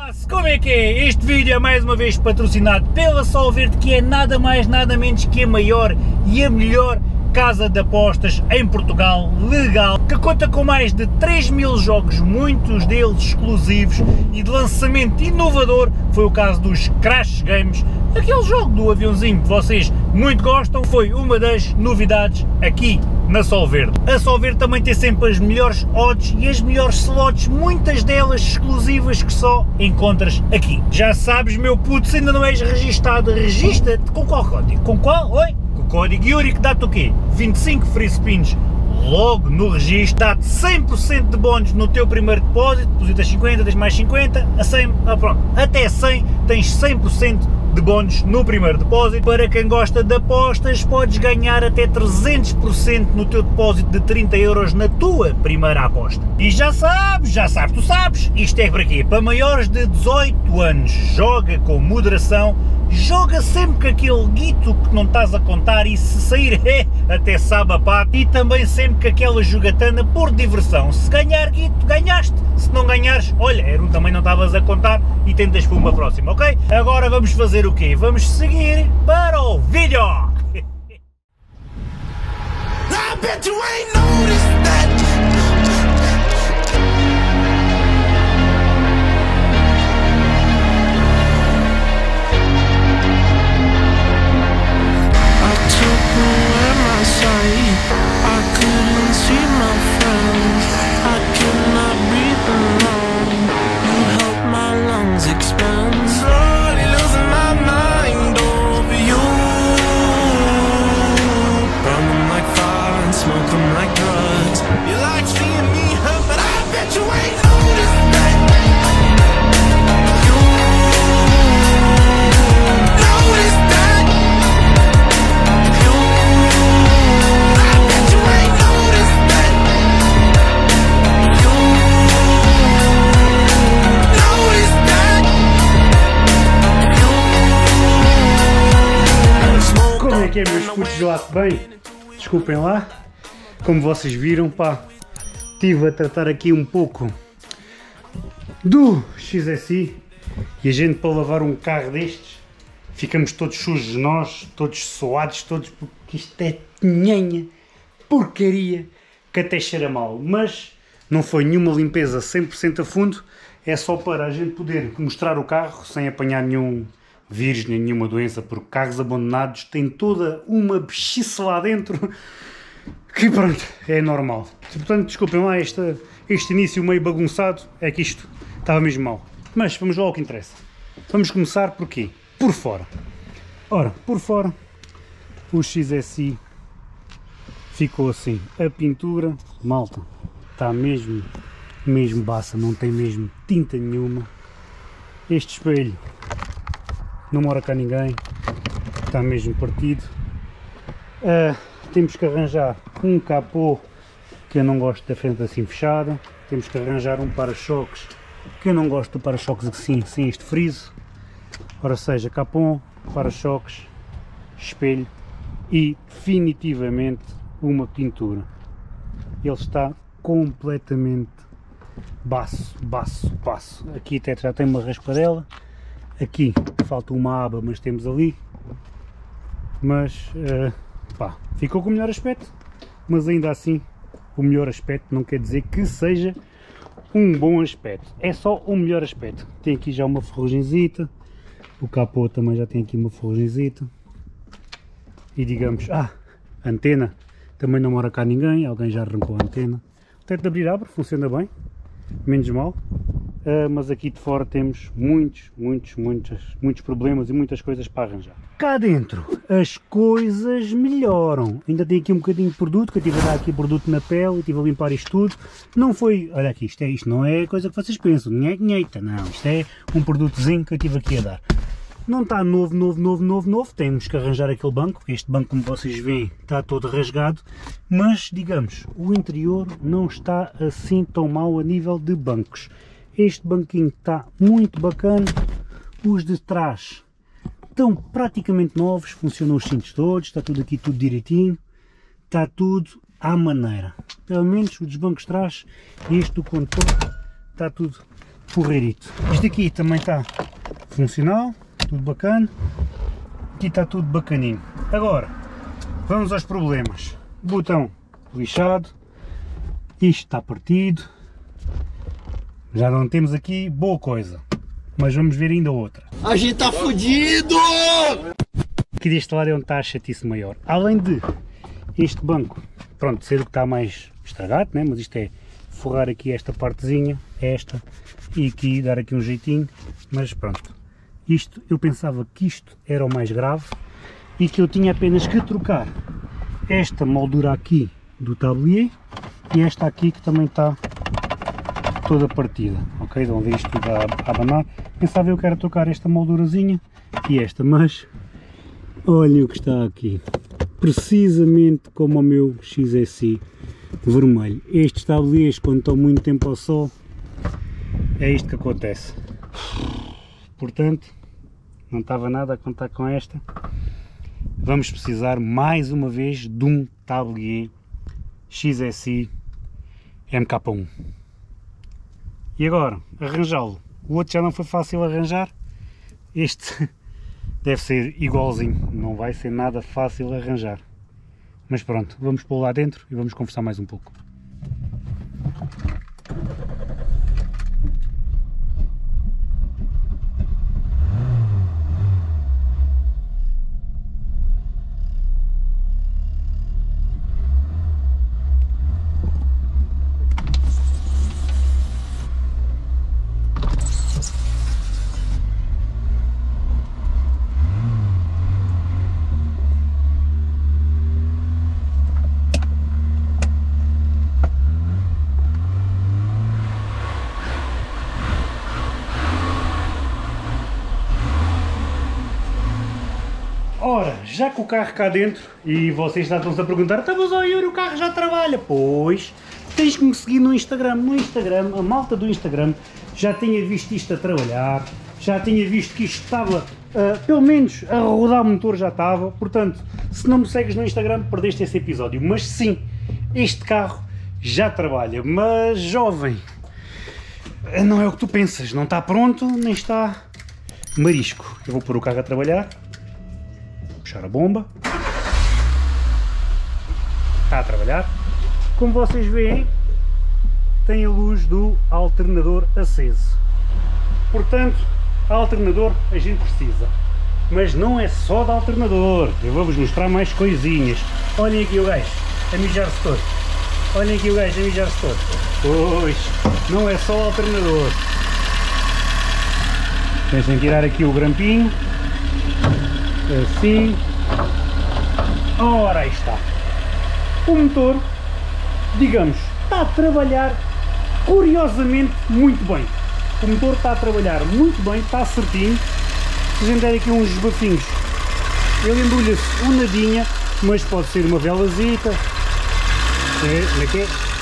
Como é que é? Este vídeo é mais uma vez patrocinado pela Solverde, que é nada mais nada menos que a maior e a melhor casa de apostas em Portugal, legal, que conta com mais de 3.000 jogos, muitos deles exclusivos e de lançamento inovador. Foi o caso dos Crash Games, aquele jogo do aviãozinho que vocês muito gostam, foi uma das novidades aqui na Solverde. A Solverde também tem sempre as melhores odds e as melhores slots, muitas delas exclusivas que só encontras aqui. Já sabes, meu puto, se ainda não és registado, regista-te com qual código? Com qual? Oi? Com o código Yuri, que dá-te o quê? 25 free spins logo no registro, dá-te 100% de bónus no teu primeiro depósito, depositas 50, tens mais 50, a 100, pronto, até 100 tens 100% de bónus no primeiro depósito. Para quem gosta de apostas, podes ganhar até 300% no teu depósito de 30 € na tua primeira aposta. E já sabes, tu sabes, isto é para quê? Para maiores de 18 anos, joga com moderação, joga sempre com aquele guito que não estás a contar e se sair até sabe a pato, e também sempre com aquela jogatana por diversão. Se ganhar guito, ganhaste, se não ganhares, olha, também não estavas a contar e tentas para uma próxima, ok? Agora vamos fazer o quê? Vamos seguir para o vídeo! Que é, meus putos, lá-se bem? Desculpem lá, como vocês viram, pá, estive a tratar aqui um pouco do XSI e a gente, para lavar um carro destes, ficamos todos sujos nós, todos suados, todos, porque isto é tinhanha, porcaria, que até cheira mal, mas não foi nenhuma limpeza 100% a fundo, é só para a gente poder mostrar o carro sem apanhar nenhum vírus, nem nenhuma doença, porque carros abandonados têm toda uma bichice lá dentro, que pronto, é normal. Portanto, desculpem lá este início meio bagunçado, é que isto estava mesmo mal. Mas vamos lá ao que interessa. Vamos começar por quê? Por fora. Ora, por fora, o XSI ficou assim. A pintura, malta, está mesmo baça, não tem mesmo tinta nenhuma. Este espelho, não mora cá ninguém, está mesmo partido. Temos que arranjar um capô, que eu não gosto da frente assim fechada. Temos que arranjar um para-choques, que eu não gosto do para-choques assim, sem este friso. Ora seja, capô, para-choques, espelho e definitivamente uma pintura. Ele está completamente baço. Aqui até já tem uma raspadela. Aqui falta uma aba, mas temos ali, mas pá, ficou com o melhor aspecto, mas ainda assim o melhor aspecto não quer dizer que seja um bom aspecto, é só o melhor aspecto. Tem aqui já uma ferrugenzita, o capô também já tem aqui uma ferrugenzita, e digamos, antena, também não mora cá ninguém, alguém já arrancou a antena. O teto de abrir abre, funciona bem, menos mal. Mas aqui de fora temos muitos problemas e muitas coisas para arranjar. Cá dentro as coisas melhoram, ainda tem aqui um bocadinho de produto, que eu estive a dar aqui produto na pele, estive a limpar isto tudo, não foi, olha aqui, isto não é coisa que vocês pensam, não, isto é um produtozinho que eu estive aqui a dar. Não está novo, temos que arranjar aquele banco, este banco, como vocês veem, está todo rasgado, mas digamos, o interior não está assim tão mal a nível de bancos. Este banquinho está muito bacana, os de trás estão praticamente novos, funcionam os cintos todos, está tudo aqui tudo direitinho, está tudo à maneira. Pelo menos o dos bancos de trás e este do condutor está tudo porreirito. Isto aqui também está funcional, tudo bacana. Aqui está tudo bacaninho. Agora, vamos aos problemas. Botão lixado, isto está partido, já não temos aqui boa coisa, mas vamos ver ainda outra. A gente tá fudido! Aqui deste lado é onde está a chatice maior. Além de este banco, pronto, ser o que está mais estragado, né? Mas isto é forrar aqui esta partezinha, esta, e aqui dar aqui um jeitinho, mas pronto. Isto, eu pensava que isto era o mais grave e que eu tinha apenas que trocar esta moldura aqui do tablier e esta aqui que também está toda partida, ok? Vão ver isto tudo a abanar. Pensava eu que era trocar esta moldurazinha e esta, mas olhem o que está aqui, precisamente como o meu XSI vermelho. Estes tabliers, quando estão muito tempo ao sol, é isto que acontece. Portanto, não estava nada a contar com esta. Vamos precisar mais uma vez de um tablier XSI MK1. E agora, arranjá-lo. O outro já não foi fácil arranjar. Este deve ser igualzinho. Não vai ser nada fácil arranjar. Mas pronto, vamos pôr lá dentro e vamos conversar mais um pouco. Ora, já que o carro cá dentro, e vocês já estão-se a perguntar, então, mas ó Yuri, o carro já trabalha. Pois, tens que me seguir no Instagram. No Instagram, a malta do Instagram já tinha visto isto a trabalhar, já tinha visto que isto estava, pelo menos a rodar o motor já estava. Portanto, se não me segues no Instagram, perdeste esse episódio. Mas sim, este carro já trabalha, mas jovem, não é o que tu pensas, não está pronto, nem está marisco. Eu vou pôr o carro a trabalhar. Puxar a bomba, está a trabalhar. Como vocês veem, tem a luz do alternador aceso, portanto alternador a gente precisa, mas não é só de alternador. Eu vou-vos mostrar mais coisinhas. Olhem aqui o gajo a mijar-se todo, olhem aqui o gajo a mijar-se todo. Pois, não é só o alternador. Pensem em tirar aqui o grampinho, assim. Ora, aí está. O motor, digamos, está a trabalhar curiosamente muito bem. O motor está a trabalhar muito bem, está certinho. Se a gente der aqui uns bafinhos, ele embrulha-se um nadinha, mas pode ser uma velazita. Como é que é?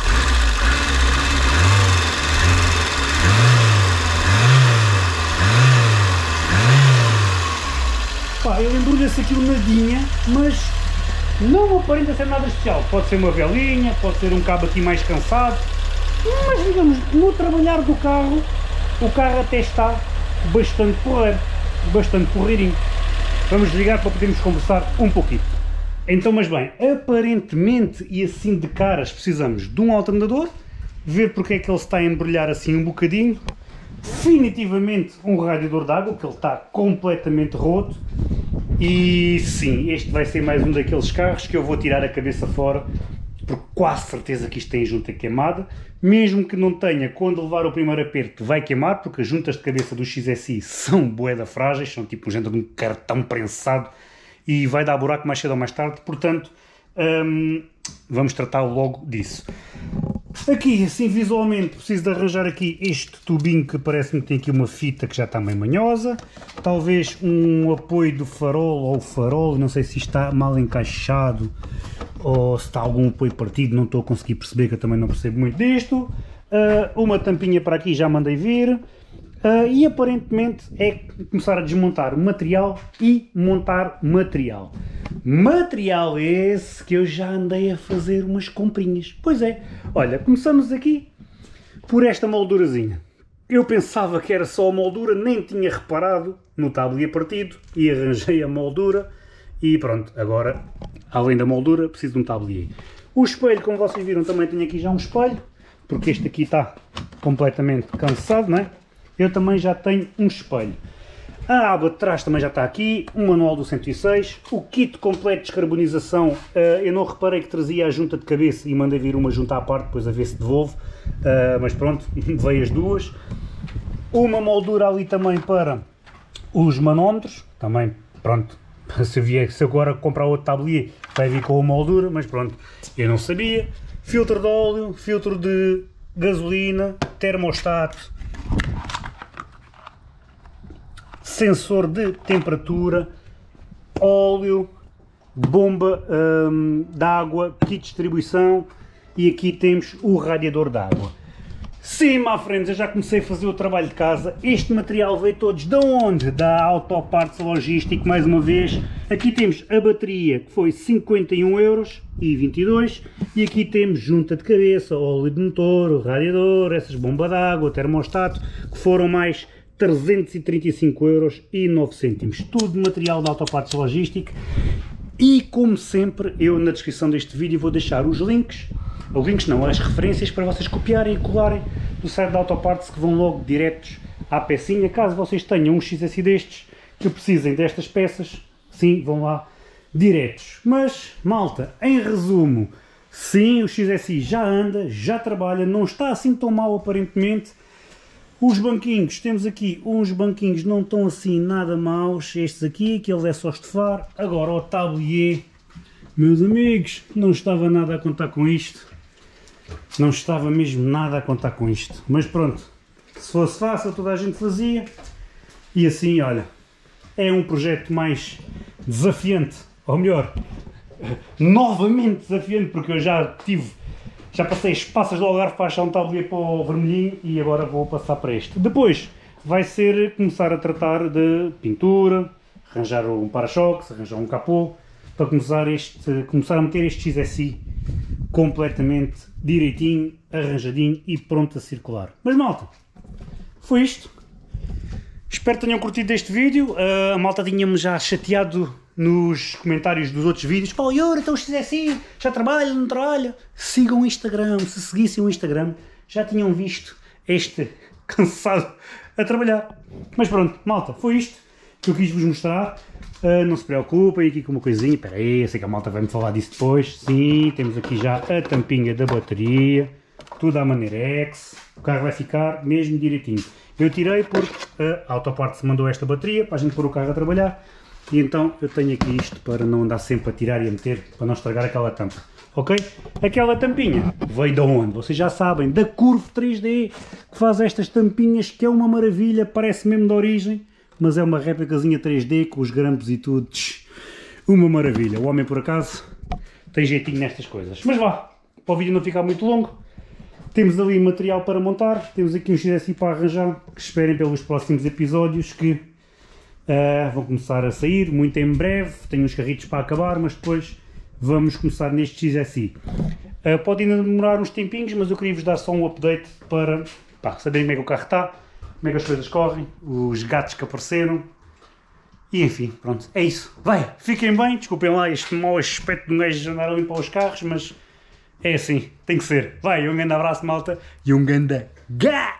Pá, ele embrulha-se aqui um nadinha, mas não aparenta ser nada especial. Pode ser uma velinha, pode ser um cabo aqui mais cansado, mas digamos, no trabalhar do carro, o carro até está bastante porreiro, bastante porreirinho. Vamos desligar para podermos conversar um pouquinho. Então, mas bem, aparentemente e assim de caras precisamos de um alternador, ver porque é que ele está a embrulhar assim um bocadinho. Definitivamente um radiador de água, porque ele está completamente roto. E sim, este vai ser mais um daqueles carros que eu vou tirar a cabeça fora, porque quase certeza que isto tem junta queimada. Mesmo que não tenha, quando levar o primeiro aperto vai queimar, porque as juntas de cabeça do XSI são bué frágeis, são tipo um género de um cartão prensado e vai dar buraco mais cedo ou mais tarde. Portanto, vamos tratar logo disso. Aqui, assim visualmente, preciso de arranjar aqui este tubinho que parece-me que tem aqui uma fita que já está meio manhosa. Talvez um apoio do farol ou farol, não sei se está mal encaixado ou se está algum apoio partido, não estou a conseguir perceber, que eu também não percebo muito disto. Uma tampinha para aqui já mandei vir. E aparentemente é começar a desmontar o material e montar material. Material esse que eu já andei a fazer umas comprinhas. Pois é, olha, começamos aqui por esta moldurazinha. Eu pensava que era só a moldura, nem tinha reparado no tablier partido e arranjei a moldura e pronto, agora, além da moldura, preciso de um tablier. O espelho, como vocês viram, também tenho aqui já um espelho, porque este aqui está completamente cansado, não é? Eu também já tenho um espelho. A aba de trás também já está aqui, o manual do 106, o kit completo de descarbonização, eu não reparei que trazia a junta de cabeça e mandei vir uma junta à parte, depois a ver se devolve, mas pronto, veio as duas. Uma moldura ali também para os manómetros, também pronto, se agora comprar outro tablier vai vir com a moldura, mas pronto, eu não sabia. Filtro de óleo, filtro de gasolina, termostato, sensor de temperatura, óleo, bomba de água, kit de distribuição e aqui temos o radiador de água. Sim, my friends, eu já comecei a fazer o trabalho de casa. Este material veio todos de onde? Da Autoparts Logístico, mais uma vez. Aqui temos a bateria, que foi 51,22 € e aqui temos junta de cabeça, óleo de motor, o radiador, essas bombas de água, o termostato, que foram mais 335,09 €. Tudo material da Autoparts Logístico. E como sempre, eu na descrição deste vídeo vou deixar os links não, as referências para vocês copiarem e colarem do site da Autoparts, que vão logo diretos à pecinha. Caso vocês tenham um XSI destes, que precisem destas peças, sim, vão lá diretos. Mas, malta, em resumo, sim, o XSI já anda, já trabalha, não está assim tão mal aparentemente. Os banquinhos, temos aqui uns banquinhos não estão assim nada maus, estes aqui, que eles é só estofar. Agora o tablier, meus amigos, não estava nada a contar com isto. Não estava mesmo nada a contar com isto. Mas pronto, se fosse fácil toda a gente fazia. E assim, olha, é um projeto mais desafiante. Ou melhor, novamente desafiante, porque eu já passei as passas do Algarve para achar um tablier para o vermelhinho e agora vou passar para este. Depois vai ser começar a tratar de pintura, arranjar um para-choques, arranjar um capô, para começar a meter este XSI completamente direitinho, arranjadinho e pronto a circular. Mas malta, foi isto. Espero que tenham curtido este vídeo. A malta tinha-me já chateado nos comentários dos outros vídeos. Pá, Yuri, então o XSI já trabalha, não trabalha? Sigam o Instagram, se seguissem o Instagram já tinham visto este cansado a trabalhar. Mas pronto, malta, foi isto que eu quis vos mostrar. Não se preocupem aqui com uma coisinha. Espera aí, eu sei que a malta vai-me falar disso depois. Sim, temos aqui já a tampinha da bateria, tudo à maneira X. O carro vai ficar mesmo direitinho. Eu tirei porque a Autoparts mandou esta bateria para a gente pôr o carro a trabalhar. E então eu tenho aqui isto para não andar sempre a tirar e a meter, para não estragar aquela tampa. Ok? Aquela tampinha veio de onde? Vocês já sabem, da Curve 3D, que faz estas tampinhas, que é uma maravilha, parece mesmo de origem, mas é uma réplicazinha 3D com os grampos e tudo. Uma maravilha. O homem, por acaso, tem jeitinho nestas coisas. Mas vá, para o vídeo não ficar muito longo, temos ali material para montar, temos aqui um XSI para arranjar, que esperem pelos próximos episódios que vão começar a sair, muito em breve. Tenho uns carritos para acabar, mas depois vamos começar neste XSI. Pode ainda demorar uns tempinhos, mas eu queria vos dar só um update para saberem como é que o carro está, como é que as coisas correm, os gatos que apareceram. E enfim, pronto, é isso. Vai, fiquem bem, desculpem lá este mau aspecto de um gajo de andar a limpar os carros, mas é assim, tem que ser. Vai, um grande abraço, malta, e um grande gás!